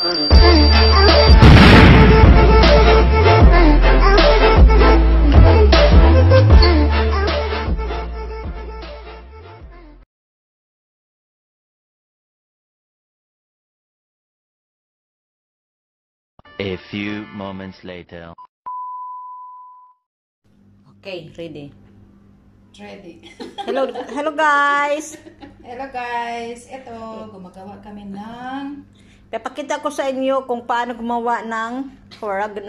A few moments later. Okay, ready. Ready. Hello guys. Hello guys. Ito, gumagawa kami ng... Papakita ko sa inyo kung paano gumawa ng waraq.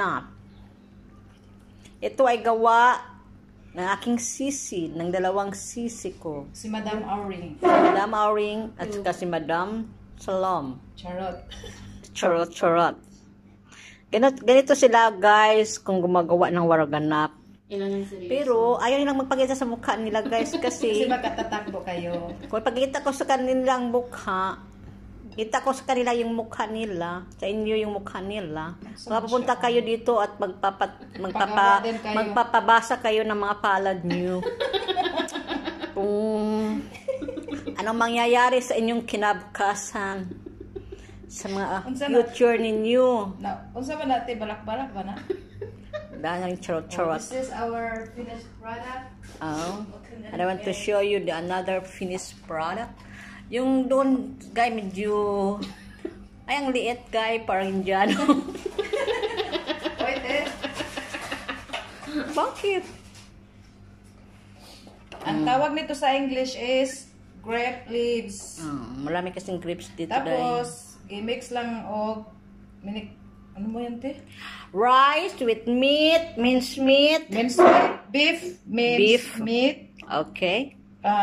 Ito ay gawa ng aking sisi, ng dalawang sisi ko. Si Madam Auring. Madam Auring at saka si Madam Salloom. Charot. Charot. Ganito sila guys kung gumagawa ng waraq. Pero ayaw nilang magpakita sa mukha nila guys kasi magkatatakbo kayo. kung pagkita ko sa kanilang mukha, kita ko sa kanila yung mukha nila, sa inyo yung mukha nila. Mapupunta kayo dito at magpapabasa kayo ng mga palad nyo. Kung anong mangyayari sa inyong kinabukasan, sa mga future ninyo. Unsa ba natin? Balak-balak ba na? Dahil charot. This is our finished product. Oh, and I want to show you another finished product. Yung doon, guy, medyo... Ay, ang liit, guy, parang Indiano. Wait, Bakit? Ang tawag nito sa English is grape leaves. Marami kasing grapes dito, Tapos, gimix lang o... Ano mo yan, te? Rice with meat, minced meat. Minced meat. Beef. Meat. Okay.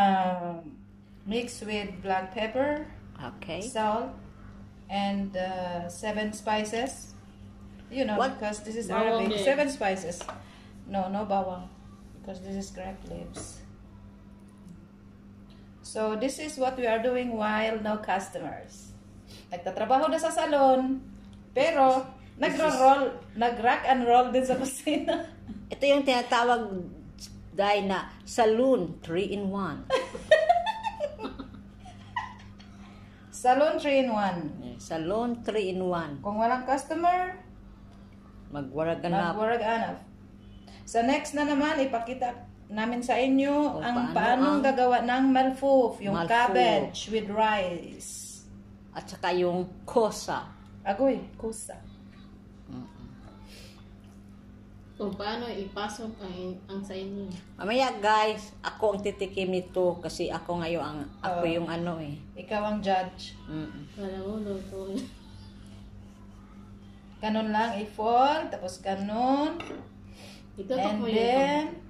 Mixed with black pepper. Okay. Salt. And 7 spices. You know, because this is Arabic. 7 spices. No bawang. Because this is grape leaves. So, this is what we are doing while no customers. Nagtatrabaho na sa salon. Pero, nag-rock and roll din sa kusina. Ito yung tinatawag dahil na Salloom 3-in-1. Salon 3-in-1. Salloom 3-in-1. Kung walang customer, magwarag-anap. Sa next na naman, ipakita namin sa inyo ang paanong gagawa ng malfouf, yung cabbage with rice. At saka yung kosa. Agoy, kosa. Kung paano ipasok ang sa inyo. Mamaya guys, ako ang titikim nito kasi ako ngayon ako yung ano eh. Ikaw ang judge. Wala mo, luto. Ganun lang, i-fold, tapos ganun. And then,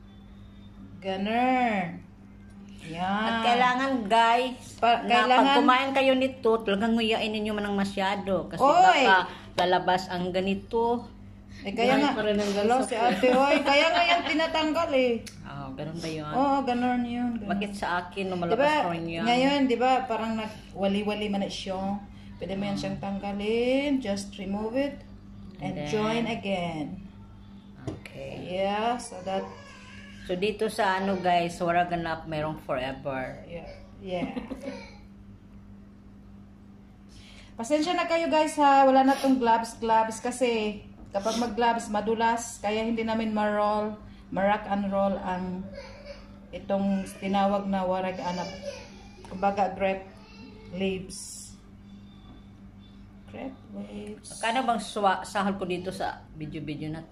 ganun. Yan. At kailangan guys, pag kumain kayo nito, talagang nguyain ninyo manang masyado. Kasi baka lalabas ang ganito. Kaya nga, si ate, kaya nga yan tinatanggal eh. Ganun ba yun? Ganun yun. Bakit sa akin, malabas pa rin yan? Ngayon, di ba, parang wali-wali man na siya. Pwede mo yan siyang tanggalin. Just remove it. And join again. Okay. Yeah, so that... So, dito sa ano guys, waraq merong forever. Yeah. Pasensya na kayo guys ha, wala na tong gloves kasi kapag mag-gloves madulas, kaya hindi namin marock and roll ang itong tinawag na waraq. Kumbaga grape leaves. Grape leaves. Kano bang sahol ko dito sa video na to?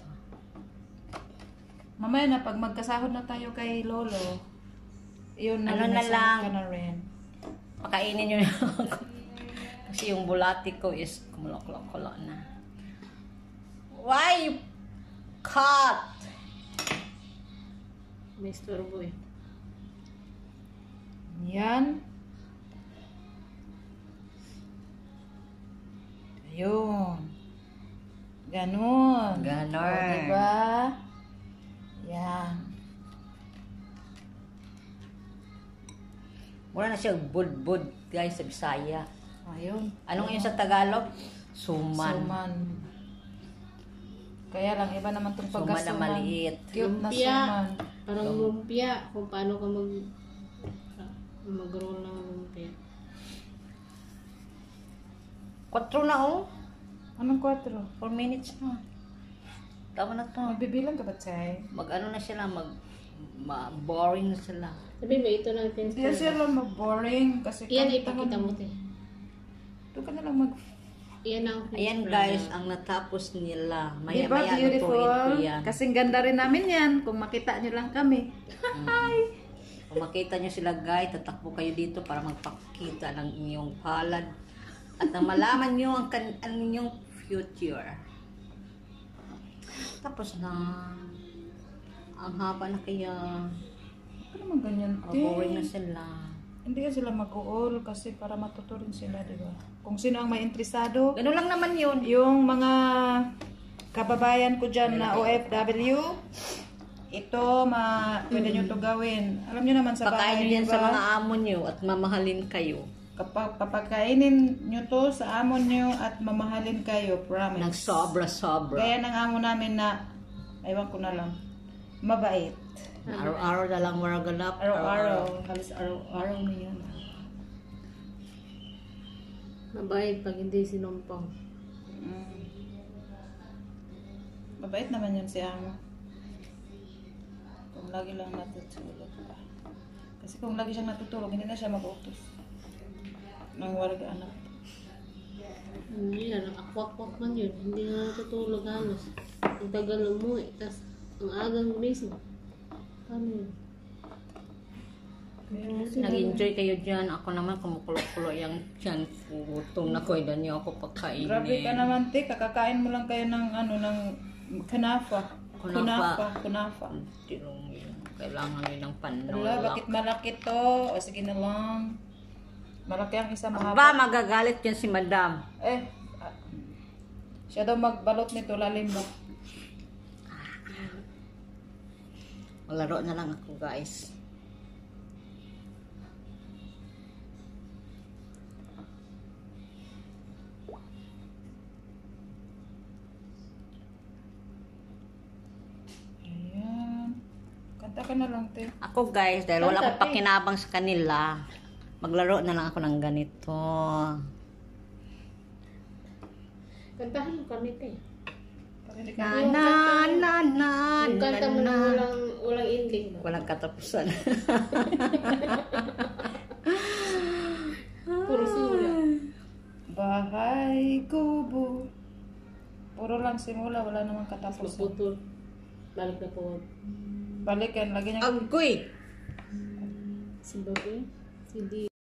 Mamaya na, pag magkasahod na tayo kay Lolo, yun na lang ka na rin. Pakainin nyo na ako. Kasi yung bulati ko is kumulok-kulo na. Why you cut? May storbo eh. Yan. Ayun. Ganon. Diba? Yan. Mura na siya bud-bud guys sa Bisaya. Ayun. Anong yun sa Tagalog? Suman. Kaya lang, iba naman itong pagkasuman. Suman na maliit. Cute na suman. Parang lumpia. Kung paano ka mag-roll ng lumpia. 4 na oh. Anong 4? 4 minutes na. Tama na to. Magbibilang ka ba, Chay? Mag-ano na sila, boring na sila. Sabi ba ito lang pins? Hindi sila mag-boring kasi Iyan kahit ipakita mo te. Ito ka na lang mag... Iyan ang Ayan guys, ang natapos nila. Diba Maya-maya beautiful? natuloy ko yan. Kasing ganda rin namin yan. Kung makita nyo lang kami. Kung makita nyo sila guys, tatakbo kayo dito para magpakita ng inyong palad. At nang malaman nyo ang inyong future. Tapos na. Ang haba na kaya. Ano naman ganyan, Boring na sila. Hindi ka sila mag-uol kasi para matuto rin sila, di ba? Kung sino ang may interesado, Ganun lang naman yun. yung mga kababayan ko dyan na OFW, ito, pwede nyo to gawin. Alam nyo naman sa Pakain bahay, nyo yan di sa ba? mga amo nyo at mamahalin kayo. Kapag papakainin nyo to sa amo nyo at mamahalin kayo, promise. Ng sobra-sobra. Gaya ng amo namin na, aywan ko na lang, mabait. Araw-araw na lang maraganap. Araw-araw, halos araw-araw na yan. mabait pag hindi sinumpong. Mabait naman yun si amo. Kung lagi lang natutulog pa. Kasi kung lagi siyang natutulog, hindi na siya mag-utos. Nang warga anak. Yan, akwak-kwak man yun. Hindi nga natutulog halos. Ang tagal umuwi, tas ang agang gumising. Paano yun? Nag-enjoy kayo dyan. Ako naman kumukulo-kulo yung dyan. Gutom na ko. Ilan niyo ako pagkainin. Grabe ka naman, te. Kakakain mo lang kayo ng ng kanafa. Kunafa. Tirong yun. Kailangan nyo ng panulak. Wala, bakit malaki to? O sige na lang. Malaki ang isa mahaba. Ba, magagalit yan si madam. Siya daw magbalot nito, lalim ba? Maglaro na lang ako guys. Ayan. Kanta ka na lang, te. Ako guys, dahil wala akong pakinabang sa kanila, maglaro na lang ako ng ganito. Kantahan mo kami te. Yung Kanta mo na walang ending ba? Walang katapusan. Puro simula. Bahay kubo. Puro lang simula, wala namang katapusan. Putol. Balik na po. Balikan, lagi niya. Agoy! Si Babe. Si D.